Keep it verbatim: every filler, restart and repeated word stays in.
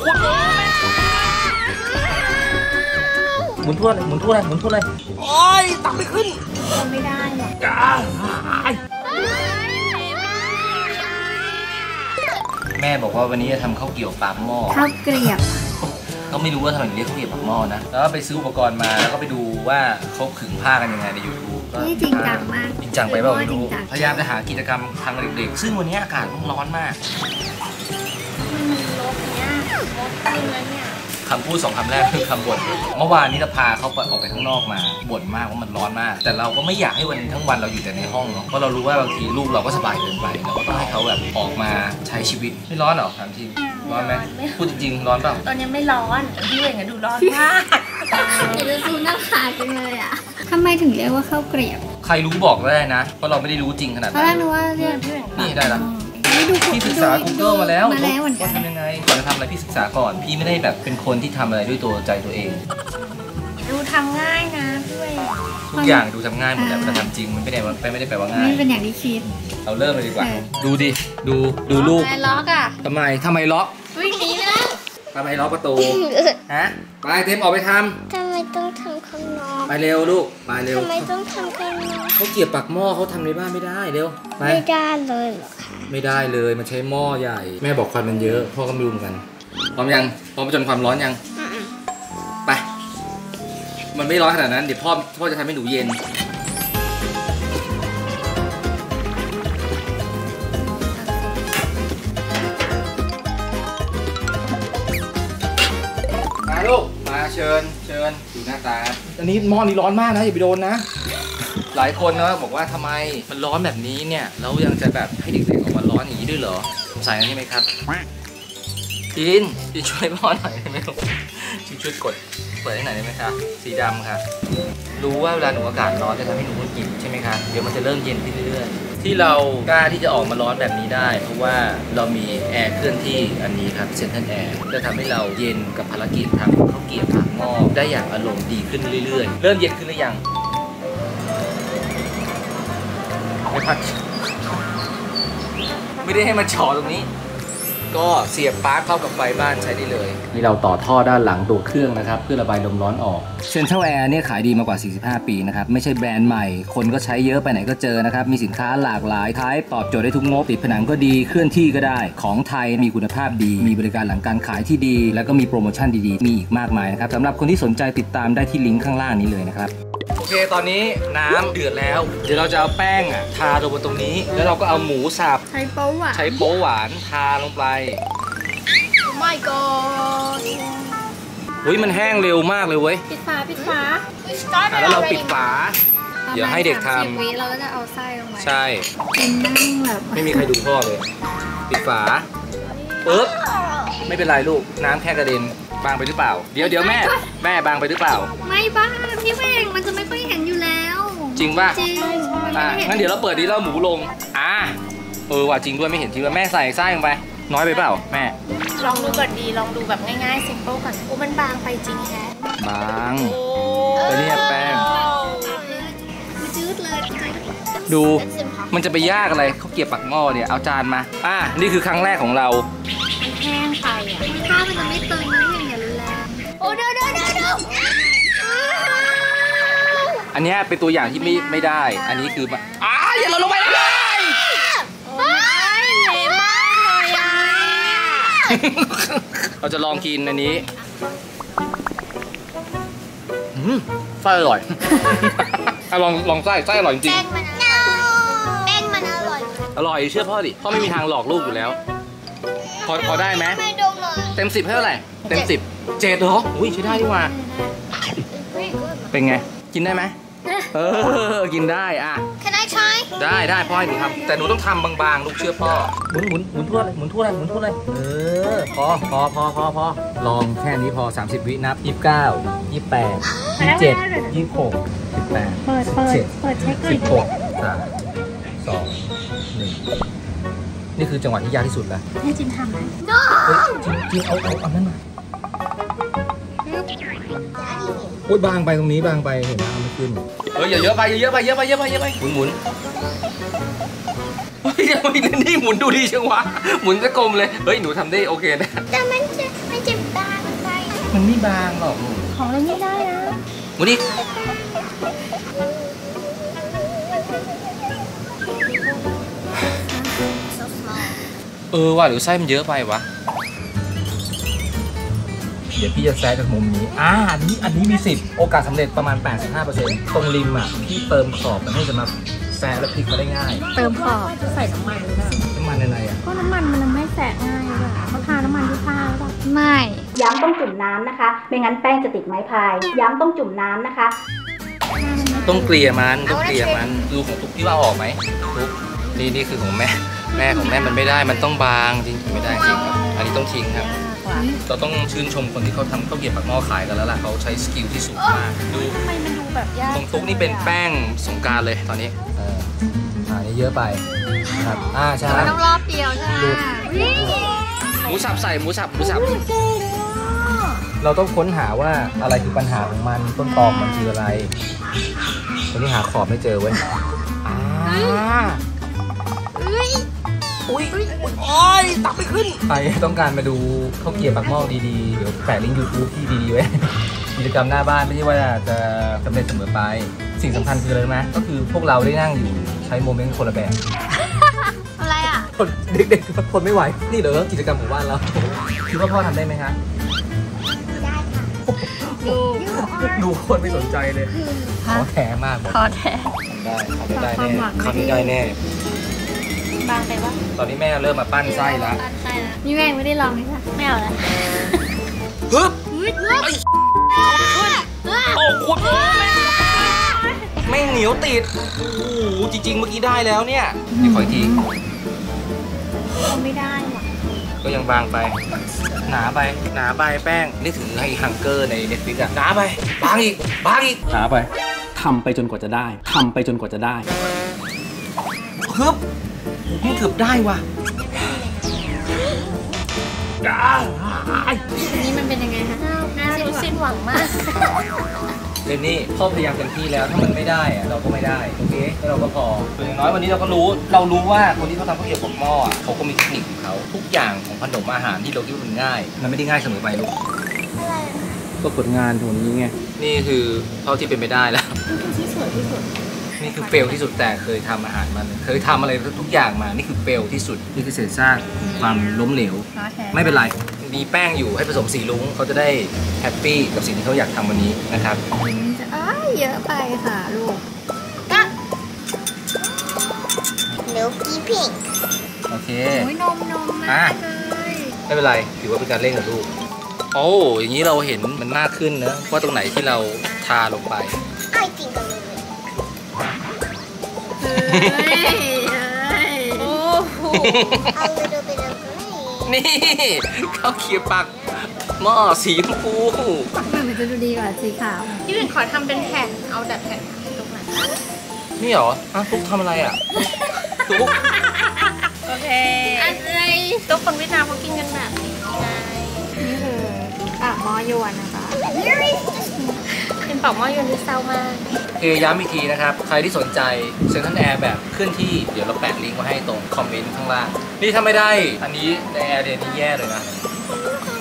คนหมุนทั่วเลยหมุนทั่วเลยหมุนทั่วเลยโอ้ยตักไม่ขึ้นทำไม่ได้หรอกจ้าแม่บอกว่าวันนี้จะทำข้าวเกี่ยวปากหม้อข้าวเกลียบก็ไม่รู้ว่าทำไมถึงเรียกข้าวเกี่ยวปากหม้อนะแล้วก็ไปซื้ออุปกรณ์มาแล้วก็ไปดูว่าเขาขึงผ้ากันยังไงใน ยูทูบนี่จริงจังมากจริงจังไปเปล่าไม่รู้พยายามจะหากิจกรรมทางเด็กๆซึ่งวันนี้อากาศร้อนมากคำพูดสองคำแรกคือคำบ่นเมื่อวานนี้เราพาเขาออกไปข้างนอกมาบ่นมากว่ามันร้อนมากแต่เราก็ไม่อยากให้วันทั้งวันเราอยู่แต่ในห้องเนาะเพราะเรารู้ว่าบางทีลูกเราก็สบายเกินไปเราก็ต้องให้เขาแบบออกมาใช้ชีวิตไม่ร้อนหรอถามจริงร้อนไหมพูดจริงๆร้อนเปล่าตอนนี้ไม่ร้อนพี่เองอะดูร้อนมากเดี๋ยวจะซูหน้าขาจังเลยอะทำไมถึงเรียกว่าข้าวเกลียบใครรู้บอกได้นะเพราะเราไม่ได้รู้จริงขนาดนั้นเพราะเราว่าเรียกนี่ได้แล้วพี่ศึกษา กูเกิล มาแล้วว่าทำยังไงก่อนจะทำอะไรพี่ศึกษาก่อนพี่ไม่ได้แบบเป็นคนที่ทำอะไรด้วยตัวใจตัวเองดูทำง่ายนะด้วยทุกอย่างดูทำง่ายหมดแต่ทำจริงมันไม่ได้ไม่ได้แปลว่าง่ายไม่เป็นอย่างที่คิดเราเริ่มเลยดีกว่าดูดิดูดูลูกล็อกอะทำไมทำไมล็อกวิ่งหนีไปแล้วทำไมล็อกประตูฮะไปเต็มออกไปทำทำไมต้องทำข้างนอกไปเร็วลูกไปเร็วทำไมต้องทำข้างนอกเขาเกี่ยวปากหม้อเขาทำในบ้านไม่ได้เร็วไม่ได้เลยหรอคะไม่ได้เลยมันใช้หม้อใหญ่แม่บอกควันมันเยอะพ่อก็ไม่รู้เหมือนกันพร้อมยังพร้อมจนความร้อนยังไปมันไม่ร้อนขนาดนั้นเดี๋ยวพ่อพ่อจะทำให้หนูเย็นมาลูกมาเชิญเชิญดูหน้าตาอันนี้หม้อนี้ร้อนมากนะอย่าไปโดนนะหลายคนนะบอกว่าทำไมมันร้อนแบบนี้เนี่ยเรายังจะแบบให้เด็กๆออกมาร้อนอย่างนี้ด้วยเหรอสงสัยใช่ไหมครับจินจินช่วยพ่อหน่อยได้ไหมลูกจินช่วยกดเปิดให้หน่อยได้ไหมคะสีดำค่ะรู้ว่าเวลาหนูอากาศร้อนจะทำให้หนูหงุดหงิดใช่ไหมคะเดี๋ยวมันจะเริ่มเย็นขึ้นเรื่อยๆที่เรากล้าที่จะออกมาร้อนแบบนี้ได้เพราะว่าเรามีแอร์เคลื่อนที่อันนี้ครับเซ็นทรัลแอร์จะทำให้เราเย็นกับภารกิจทำข้าวเกรี๊ยวปากหม้อได้อย่างอารมณ์ดีขึ้นเรื่อยๆเริ่มเย็นขึ้นหรือยังไม่พัดไม่ได้ให้มันฉอตรงนี้ก็เสียบปลั๊กเข้ากับไฟบ้านใช้ได้เลยนี่เราต่อท่อด้านหลังตัวเครื่องนะครับเพื่อระบายลมร้อนออกเซ็นทรัลแอร์เนี่ยขายดีมากว่าสี่สิบห้าปีนะครับไม่ใช่แบรนด์ใหม่คนก็ใช้เยอะไปไหนก็เจอนะครับมีสินค้าหลากหลายไทป์ตอบโจทย์ได้ทุกงบติดผนังก็ดีเคลื่อนที่ก็ได้ของไทยมีคุณภาพดีมีบริการหลังการขายที่ดีแล้วก็มีโปรโมชั่นดีๆมีอีกมากมายนะครับสำหรับคนที่สนใจติดตามได้ที่ลิงก์ข้างล่างนี้เลยนะครับโอเคตอนนี้น้ำเดือดแล้วเดี๋ยวเราจะเอาแป้งอ่ะทาลงบนตรงนี้แล้วเราก็เอาหมูสับใช้โป๊หวานใช้โป๊หวานทาลงไปไม่ก่อนเฮ้ยมันแห้งเร็วมากเลยเว้ยปิดฝาปิดฝาแล้วเราปิดฝาเดี๋ยวให้เด็กทำวิเราก็จะเอาไส้ลงไปใช่เป็นนั่งแบบไม่มีใครดูพ่อเลยปิดฝาปึ๊บไม่เป็นไรลูกน้ำแค่กระเด็นบางไปหรือเปล่าเดี๋ยวเดี๋ยวแม่แม่บางไปหรือเปล่าไม่บางพี่แม่งมันจะไม่ค่อยเห็นอยู่แล้วจริงป่ะจริงอ่ะงั้นเดี๋ยวเราเปิดดีแล้วหมูลงอ่ะเออว่าจริงด้วยไม่เห็นจริงว่าแม่ใส่ไส้ลงไปน้อยไปเปล่าแม่ลองดูก่อนดีลองดูแบบง่ายๆซิมเปิลก่อนโอ้มันบางไปจริงแฮะบางแล้วเนี่ยแป้งจืดเลยดูมันจะไปยากอะไรเขาเกี่ยวปากหม้อเนี่ยเอาจานมาอ่ะนี่คือครั้งแรกของเรามันแห้งไปอ่ะข้าวมันจะไม่ตึงนะอย่างรุนแรงโอ้เด้อเด้อเด้อเด้ออันนี้เป็นตัวอย่างที่ไม่ไม่ได้อันนี้คืออ่ะอย่าลงลงไปเลยเราจะลองกินอันนี้ไส้อร่อยลองลองไส้ไส้อร่อยจริงแป้งมันแป้งมันอร่อยอร่อยเชื่อพ่อดิพ่อไม่มีทางหลอกลูกอยู่แล้วพอพอได้ไหมเต็มสิบให้เท่าไหร่เต็มสิบเจ็ดเหรออุ้ยใช้ได้ดีกว่าเป็นไงกินได้ไหมเออกินได้อ่ะ Can I try ได้ได้พ่อให้หนูทำแต่หนูต้องทำบางๆลูกเชื่อพ่อหมุนหมุนหมุนทั่วเลยหมุนทั่วเลยหมุนทั่วเลยเออพอพอพอพอพอลองแค่นี้พอสามสิบวินับยี่สิบเก้ายี่สิบแปดยี่สิบเจ็ดยี่สิบหกสิบแปดเปิดเปิดเปิดเช็คเลยสิบหกสามสองหนึ่งนี่คือจังหวะที่ยากที่สุดแล้วให้จินทำไหมจินจินเอาเอาเอานั่นมาโอ๊ยบางไปตรงนี้บางไปเห็นไหมเอาไม่ขึ้นเฮ้ยอย่าเยอะไปอย่าเยอะไปเยอะไปเยอะไปเยอะไปหมุนหมุนเฮ้ยทำไมนี่หมุนดูดีจังวะหมุนจะกลมเลยเฮ้ยหนูทำได้โอเคนะแต่มันจะมันจะมันไม่บางหรอกของเล่นไม่ได้นะหมุนอีกเออว่ะหรือไส้มันเยอะไปวะเดี๋ยวพี่จะแซะจากมุมนี้อ่าอันนี้อันนี้มีสิบโอกาสสำเร็จประมาณ แปดสิบห้าเปอร์เซ็นต์ ตรงริมอ่ะพี่เติมขอบมันให้จะมาแซะแล้วพลิกมาได้ง่ายเติมขอบจะใส่น้ำมันหรือเปล่าน้ำมันอะไรอ่ะก็น้ำมันมันทำให้แสกง่ายเลยเขาทาน้ำมันที่ผ้าหรือเปล่าไม่ย้ำต้องจุ่มน้ำนะคะ ไม่งั้นแป้งจะติดไม้พาย ย้ำต้องจุ่มน้ำนะคะต้องเกลี่ยมันต้องเกลี่ยมันดูของตุ๊กที่ว่าออกไหมตุ๊กนี่นี่คือของแม่แม่ของแม่มันไม่ได้มันต้องบางจริงไม่ได้จริงครับอันนี้ต้องทิ้งครับเราต้องชื่นชมคนที่เขาทำข้าวเกรี๊ยวปากหม้อขายกันแล้วล่ะเขาใช้สกิลที่สูงมากดูทำไมมันดูแบบยากของตุ๊กนี่เป็นแป้งสงกรานต์เลยตอนนี้เอออ่านี่เยอะไปนะครับอ่าใช่มันต้องรอบเดียวใช่ไหมหมูสับใส่หมูสับหมูสับเราต้องค้นหาว่าอะไรคือปัญหาของมันต้นตอมันคืออะไรวันนี้หาขอบไม่เจอเว้ยอ่าอุ้ยโอ้ยตักไม่ขึ้นใครต้องการมาดูข้าวเกรี๊ยวปากหม้อดีๆเดี๋ยวแปะลิงก์ ยูทูบ พี่ดีๆไว้ กิจกรรมหน้าบ้านไม่ใช่ว่าจะสำเร็จเสมอไปสิ่งสำคัญคืออะไรรู้ไหมก็คือพวกเราได้นั่งอยู่ใช้โมเมนต์คนละแบบอะไรอ่ะคนเด็กๆคนไม่ไหวนี่เหรอกิจกรรมของบ้านเราคิดว่าพ่อทำได้ไหมคะได้ค่ะดูดูคนไม่สนใจเลยขอแท้มากบอกพอแท้ทำได้ทำได้แน่คำนี้ได้แน่บางไปวะตอนนี้แม่เริ่มมาปั้นไส้แล้วใช่แล้วนี่แม่ไม่ได้ลองเลยค่ะไม่เอาแล้วฮึบไอ้โอ้คุณไม่เหนียวติดโอ้โหจริงๆเมื่อกี้ได้แล้วเนี่ยนี่ขออีกทีไม่ได้หรอก็ยังบางไป หนาไปหนาไปแป้งนี่ถึงไอ้ฮังเกอร์ในเน็ตฟลิกซ์อะหนาไปบางอีกบางอีกหาไปทำไปจนกว่าจะได้ทำไปจนกว่าจะได้ฮึบนี่เกือบได้ว่ะอันนี้มันเป็นยังไงคะหน้าดูสิ้นหวังมากเรนนี่พ่อพยายามเต็มที่แล้วถ้ามันไม่ได้อะเราก็ไม่ได้โอเคแล้วเราก็พออย่างน้อยวันนี้เราก็รู้เรารู้ว่าคนที่เขาทำข้าวเกรี๊ยวปากหม้ออะเขาก็มีเทคนิคของเขาทุกอย่างของขนมอาหารที่เราคิดว่ามันง่าย มันไม่ได้ง่ายเสมอไปลูกก็ผลงานตรงนี้ไงนี่คือเท่าที่เป็นไปได้แล้วที่สวยที่สุดนี่คือเฟลที่สุดแต่เคยทำอาหารมันเคยทำอะไรทุกอย่างมานี่คือเฟลที่สุดนี่คือเศษซากความล้มเหลวพอแท้ไม่เป็นไรมีแป้งอยู่ให้ผสมสีลุ้งเขาจะได้แฮปปี้กับสิ่งที่เขาอยากทำวันนี้นะครับจะอ้ายเยอะไปค่ะลูกเดี๋ยวกี้พิงโอเคโอ้ยนมนมอ่ะมากเลยไม่เป็นไรถือว่าเป็นการเล่นกับลูกโอ้อย่างนี้เราเห็นมันมากขึ้นนะว่าตรงไหนที่เราทาลงไปไอติงกันเลยเฮ้ยเฮ้ยโอ้โหเอา little bit of green นี่ข้าวเกรี๊ยวปักหม้อสีชมพูมันจะดูดีกว่าสีขาวพี่เป็นขอทำเป็นแผ่น เอาแบบแผ่นตรงไหนนี่เหรออ่ะตุ๊กทำอะไรอ่ะตุ๊กโอเคอะไรตัวคนเวียดนามเขากินกันแบบนี้ไงนี่คือปากหม้อยวนนะคะเป็นปอกหม้อยวนที่เศร้ามากโอเคย้ำอีกทีนะครับ ใครที่สนใจเซ็นทรัลแอร์แบบเคลื่อนที่เดี๋ยวเราแปะลิงก์ไว้ให้ตรงคอมเมนต์ข้างล่างนี่ถ้าไม่ได้อันนี้ในแอร์เดนนี่แย่เลยนะ